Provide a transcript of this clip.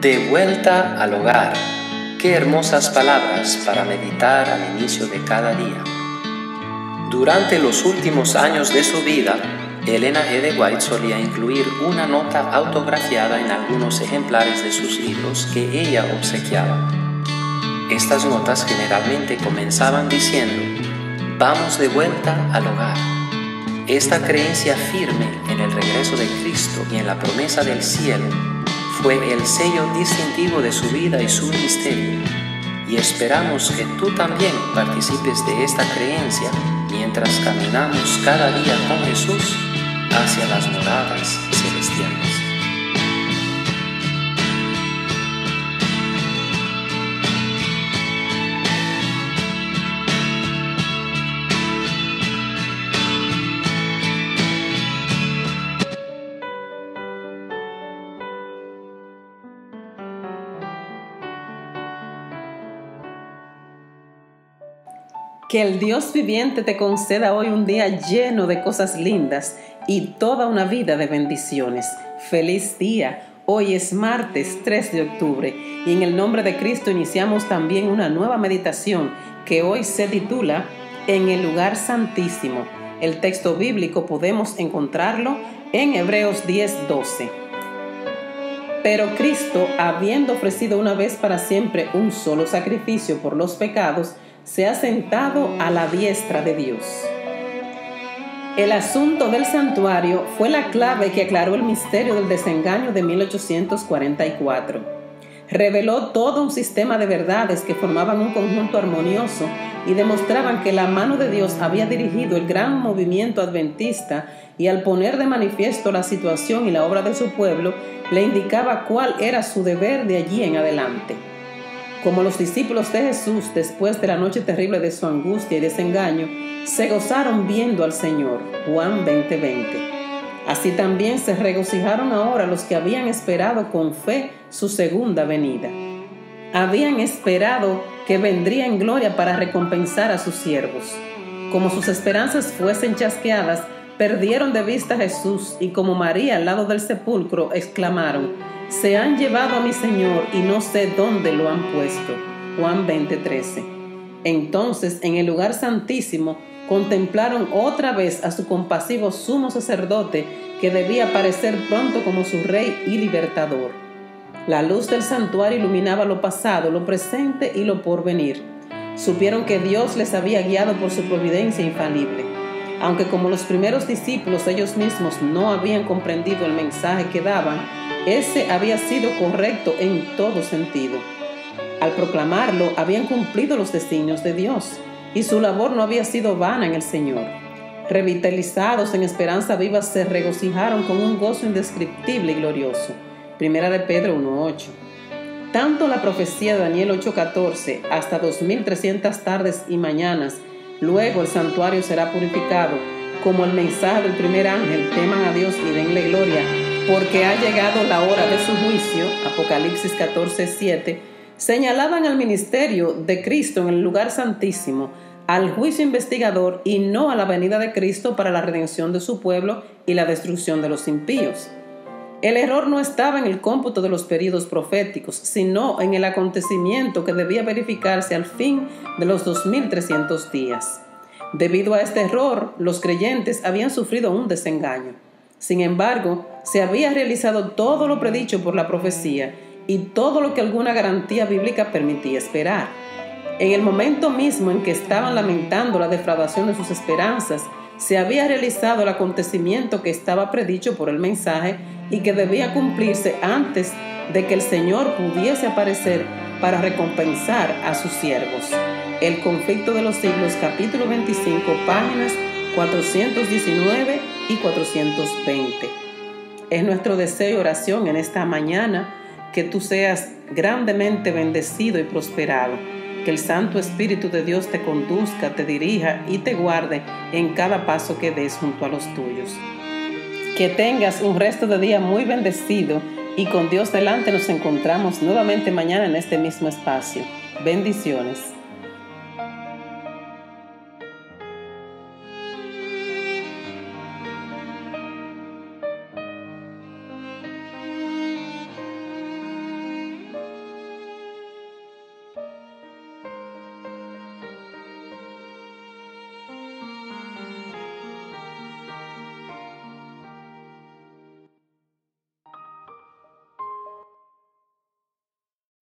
De vuelta al hogar. Qué hermosas palabras para meditar al inicio de cada día. Durante los últimos años de su vida, Elena G. de White solía incluir una nota autografiada en algunos ejemplares de sus libros que ella obsequiaba. Estas notas generalmente comenzaban diciendo: vamos de vuelta al hogar. Esta creencia firme en el regreso de Cristo y en la promesa del cielo fue el sello distintivo de su vida y su ministerio, y esperamos que tú también participes de esta creencia mientras caminamos cada día con Jesús hacia las moradas celestiales. Que el Dios viviente te conceda hoy un día lleno de cosas lindas y toda una vida de bendiciones. ¡Feliz día! Hoy es martes 3 de octubre y en el nombre de Cristo iniciamos también una nueva meditación que hoy se titula En el lugar santísimo. El texto bíblico podemos encontrarlo en Hebreos 10:12. Pero Cristo, habiendo ofrecido una vez para siempre un solo sacrificio por los pecados, se ha sentado a la diestra de Dios. El asunto del santuario fue la clave que aclaró el misterio del desengaño de 1844. Reveló todo un sistema de verdades que formaban un conjunto armonioso y demostraban que la mano de Dios había dirigido el gran movimiento adventista, y al poner de manifiesto la situación y la obra de su pueblo, le indicaba cuál era su deber de allí en adelante. Como los discípulos de Jesús, después de la noche terrible de su angustia y desengaño, se gozaron viendo al Señor. Juan 20:20. Así también se regocijaron ahora los que habían esperado con fe su segunda venida. Habían esperado que vendría en gloria para recompensar a sus siervos. Como sus esperanzas fuesen chasqueadas, perdieron de vista a Jesús, y como María al lado del sepulcro exclamaron: se han llevado a mi Señor y no sé dónde lo han puesto. Juan 20:13. Entonces, en el lugar santísimo, contemplaron otra vez a su compasivo sumo sacerdote, que debía aparecer pronto como su rey y libertador. La luz del santuario iluminaba lo pasado, lo presente y lo porvenir. Supieron que Dios les había guiado por su providencia infalible. Aunque como los primeros discípulos ellos mismos no habían comprendido el mensaje que daban, ese había sido correcto en todo sentido. Al proclamarlo, habían cumplido los designios de Dios, y su labor no había sido vana en el Señor. Revitalizados en esperanza viva, se regocijaron con un gozo indescriptible y glorioso. Primera de Pedro 1:8. Tanto la profecía de Daniel 8:14 hasta 2300 tardes y mañanas, luego el santuario será purificado, como el mensaje del primer ángel: teman a Dios y denle gloria, porque ha llegado la hora de su juicio, Apocalipsis 14:7, señalaban al ministerio de Cristo en el lugar santísimo, al juicio investigador y no a la venida de Cristo para la redención de su pueblo y la destrucción de los impíos. El error no estaba en el cómputo de los períodos proféticos, sino en el acontecimiento que debía verificarse al fin de los 2300 días. Debido a este error, los creyentes habían sufrido un desengaño. Sin embargo, se había realizado todo lo predicho por la profecía y todo lo que alguna garantía bíblica permitía esperar. En el momento mismo en que estaban lamentando la defraudación de sus esperanzas, se había realizado el acontecimiento que estaba predicho por el mensaje y que debía cumplirse antes de que el Señor pudiese aparecer para recompensar a sus siervos. El conflicto de los siglos, capítulo 25, páginas 419 y 420. Es nuestro deseo y oración en esta mañana que tú seas grandemente bendecido y prosperado. Que el Santo Espíritu de Dios te conduzca, te dirija y te guarde en cada paso que des junto a los tuyos. Que tengas un resto de día muy bendecido, y con Dios delante nos encontramos nuevamente mañana en este mismo espacio. Bendiciones.